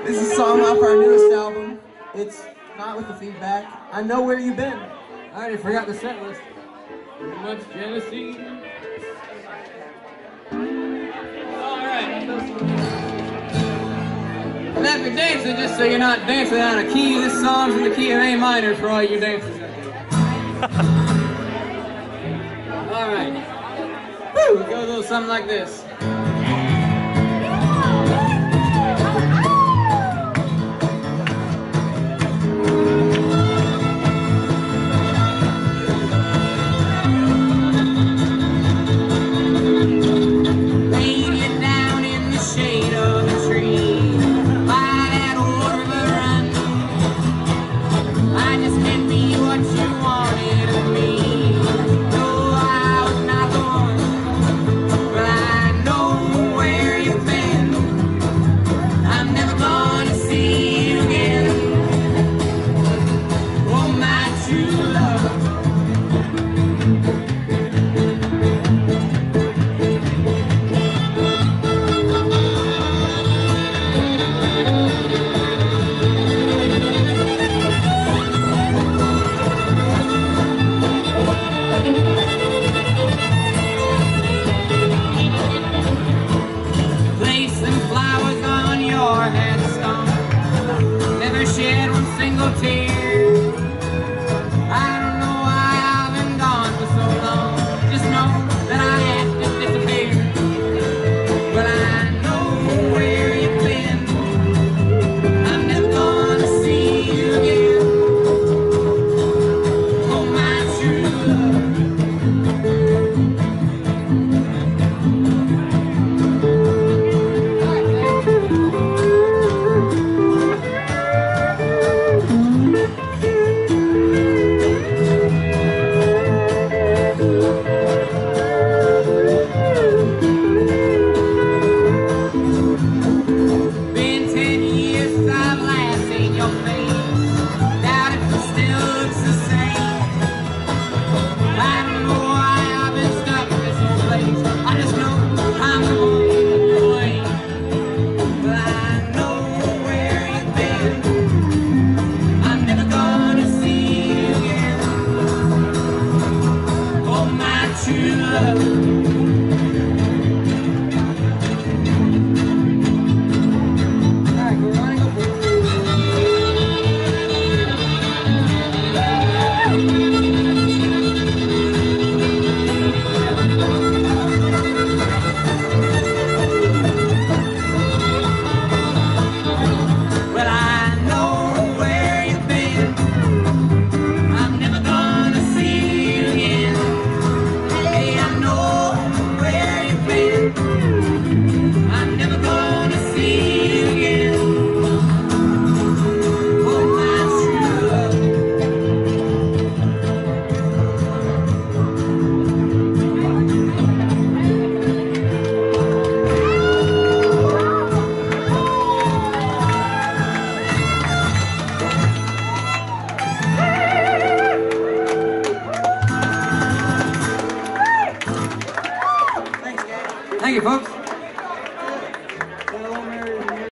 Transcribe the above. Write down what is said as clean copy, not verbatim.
This is a song off our newest album. It's not with the feedback. I know where you've been. I already forgot the set list. Too much jealousy. Alright. And if you're dancing, just so you're not dancing out of key, this song's in the key of A minor for all you dancers out there. Alright. Woo! It goes a little something like this. Shed one single tear.